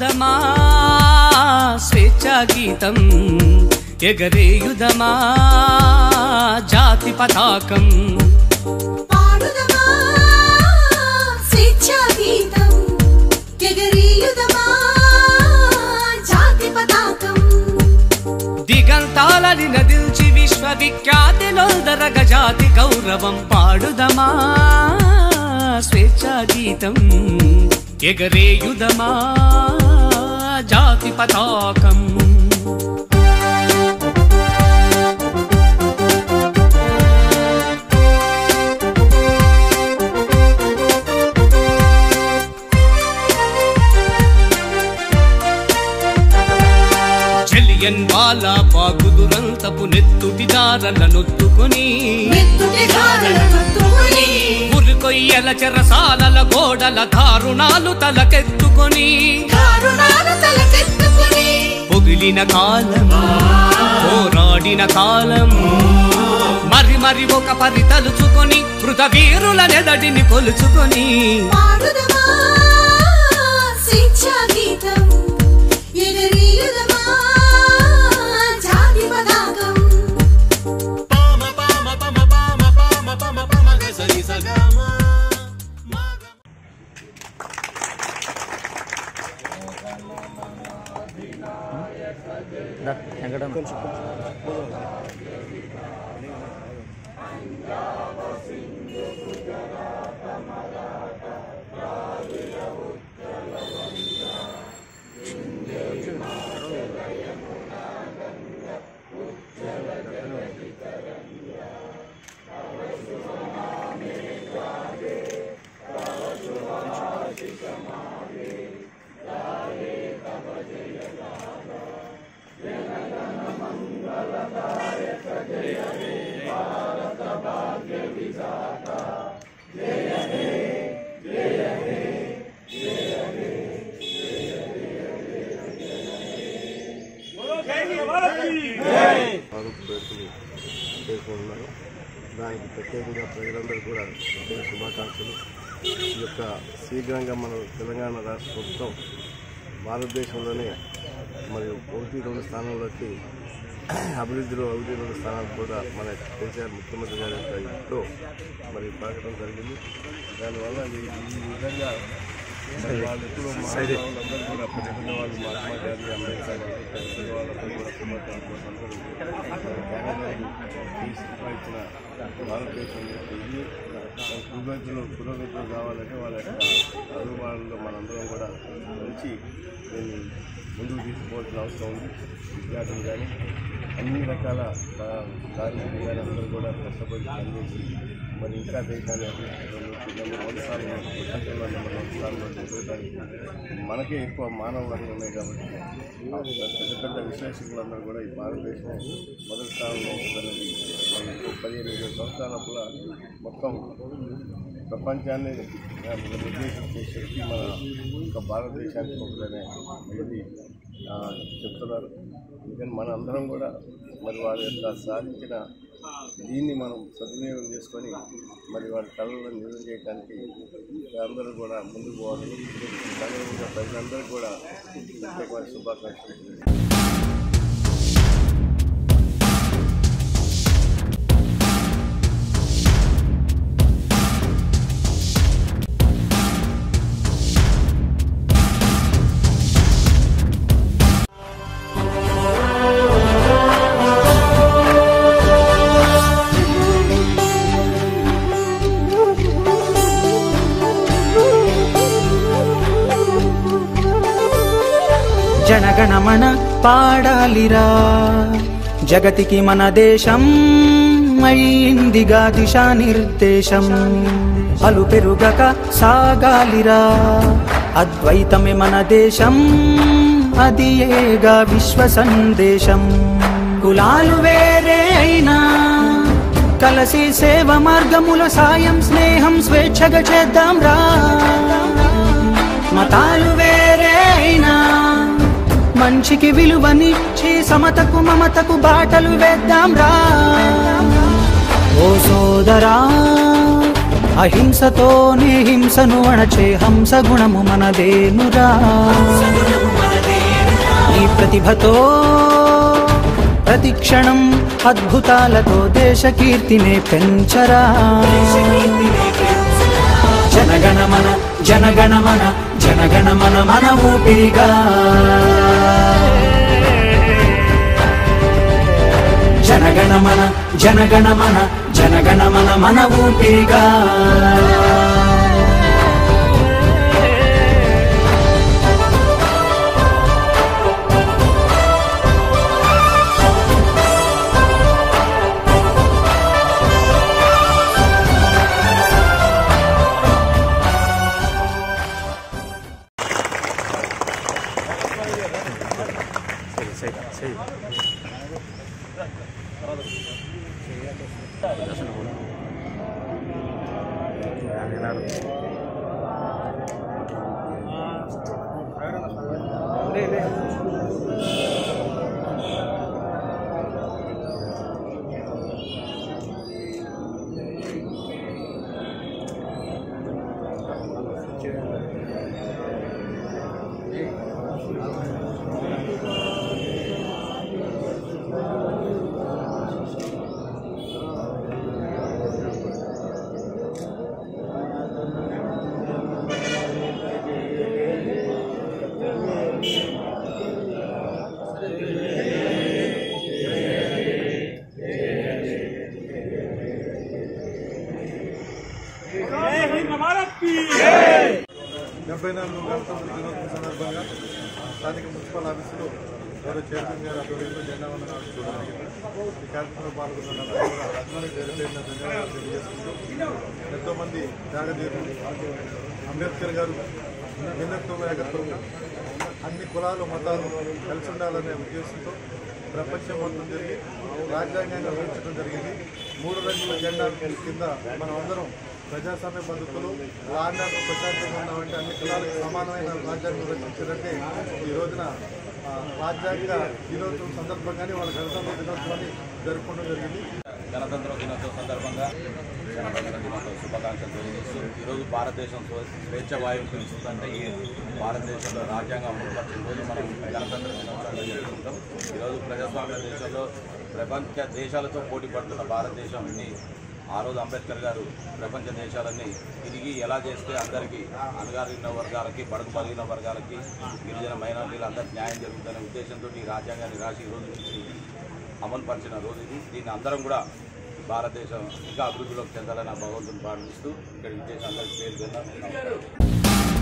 పాడుదమా స్వేచ్ఛా గీతం ఎగరేయుదమా జాతి పతాకం పాడుదమా స్వేచ్ఛా గీతం ఎగరేయుదమా జాతి పతాకం దిగంతాలని నదిల్చి విశ్వవిఖ్యాతి నొల్దరగ జాతి గౌరవం పాడుదమా స్వేచ్ఛా గీతం ఎగరేయుదమా జాతి పతాకం జలియన్ వాలా బాగు దురంతపు నెత్తుటి దారలనొత్తుకొని ఉరికొయ్యల చెరసాలల గోడల దారుణాలు తలకెత్తుకొని పొగిలిన కాలం పోరాడిన కాలం మరి మరి ఒక పరి తలుచుకొని కృత వీరుల నెదడిని కొలుచుకొని స్వేచ్ఛా గీతం ఎగరేయుదమా జాతి పతాకం పేర్కొన్నారు. దానికి ప్రత్యేకంగా ప్రజలందరూ కూడా శుభాకాంక్షలు. ఈ యొక్క శీఘ్రంగా మన తెలంగాణ రాష్ట్ర ప్రభుత్వం భారతదేశంలోనే మరి 1-2 స్థానాల్లోకి అభివృద్ధిలో 1-2 స్థానాలు కూడా మన కేసీఆర్ ముఖ్యమంత్రి గారి యొక్క ఇంట్లో మరి పాకడం జరిగింది. దానివల్ల ఈ విధంగా వాళ్ళు ఎప్పుడు వాళ్ళందరూ కూడా పెద్ద వాళ్ళు మహాత్మా గాంధీ అంబేద్కర్ వాళ్ళందరూ కూడా ఇచ్చిన భారతదేశంలో పురోగతిలో కావాలంటే వాళ్ళ యొక్క అడుగుబాటులో మనందరం కూడా మంచి దీన్ని ముందుకు తీసుకోవాల్సిన అవసరం ఉంది. విద్యార్థులు కానీ అన్ని రకాల కార్మికులు కానీ అందరూ కూడా కష్టపడి పనిచేసి మరి ఇంకా దేశాన్ని నెంబర్ 1 స్థానంలో ప్రపంచంలో నెంబర్ 1 స్థానంలో ఎదగడానికి మనకే ఎక్కువ మానవ వనరులు ఉన్నాయి. కాబట్టి పెద్ద పెద్ద విశ్లేషకులందరూ కూడా ఈ భారతదేశం మొదటి స్థానంలో ఉంటుందనేది 15-20 సంవత్సరాల మొత్తం ప్రపంచాన్ని నిర్దేశించే శక్తి మన యొక్క భారతదేశానికి ఉంటుందనే ఇది చెప్తున్నారు. ఎందుకని మన అందరం కూడా మరి వారి యొక్క సాధించిన దీన్ని మనం సద్వినియోగం చేసుకొని మరి వారి కళలను నిజం చేయడానికి అందరూ కూడా ముందుకు పోవాలి. ప్రజలందరూ కూడా ప్రత్యేకమైన శుభాకాంక్షలు. జనగణమన పాడాలిరా జగతికి మన దేశం అయిందిగా దిశానిర్దేశం అలు పెరుగక సాగాలిరా అద్వైతమే మన దేశం అది ఏగా విశ్వ సందేశం కులాలు వేరే అయినా కలసి సేవ మార్గముల సాయం స్నేహం స్వేచ్ఛగా చేద్దాం రా మతాలు వేరే అయినా మంచికి విలువనిచ్చి సమతకు మమతకు బాటలు వేద్దాం రా ఓ సోదరా అహింసతోనే హింసను అణచే హంస గుణము మనదేనురా నీ ప్రతిభతో ప్రతిక్షణం అద్భుతాలతో దేశ కీర్తినే పెంచరా. జనగణమన జనగణమన జనగణమన మన ఊపిరిగా, జనగణమన జనగణమన జనగణమన మన ఊపిరిగా. సందర్భంగా స్థానిక మున్సిపల్ ఆఫీసులో గౌరవ చైర్మన్ గారు ఆధ్వర్యంలో జెండా వందనాలు చూడడం జరిగింది. ఈ కార్యక్రమంలో పాల్గొన్న ధన్యవాదాలు తెలియజేసుకుంటూ ఎంతోమంది త్యాగదీరులు అంబేద్కర్ గారు భిన్నత్వంలో ఏకత్వంగా అన్ని కులాలు మతాలు కలిసి ఉండాలనే ఉద్దేశంతో ప్రపంచం మొత్తం జరిగి రాజ్యాంగాన్ని నిర్వహించడం జరిగింది. 3 రంగుల జెండా కింద మనం అందరం ప్రజాస్వామ్య పద్ధతులు లాండాకు ప్రశాంతంగా ఉన్నామంటే అన్ని కులాలకు సమానమైన రాజ్యాంగం రచించారంటే ఈ రోజున రాజ్యాంగ దినోత్సవం సందర్భంగానే వాళ్ళ గణతంత్ర దినోత్సవాన్ని జరుపుకోవడం జరిగింది. గణతంత్ర దినోత్సవం సందర్భంగా గణతంత్ర దినోత్సవ శుభాకాంక్షలు తెలియజేస్తూ ఈరోజు భారతదేశం స్వేచ్ఛ వాయువు పెంచుతుందంటే ఈ భారతదేశంలో రాజ్యాంగం అమలుపరిచిన రోజు మనం గణతంత్ర దినోత్సవంగా జరుపుకుంటాం. ఈరోజు ప్రజాస్వామ్య దేశంలో ప్రపంచ దేశాలతో పోటీ పడుతున్న భారతదేశాన్ని ఆ రోజు అంబేద్కర్ గారు ప్రపంచ దేశాలన్నీ తిరిగి ఎలా చేస్తే అందరికీ అణగారిన వర్గాలకి బడుగు బలిగిన వర్గాలకి గిరిజన మైనారిటీలు అందరికీ న్యాయం జరుగుతుందనే ఉద్దేశంతో ఈ రాజ్యాంగాన్ని రాసి ఈ రోజు నుంచి అమలుపరిచిన రోజు ఇది. దీన్ని అందరం కూడా భారతదేశం ఇంకా అభివృద్ధిలోకి చెందాలని భగవంతుని ప్రార్థిస్తూ ఇక్కడికి చేసిన అందరికీ పేరు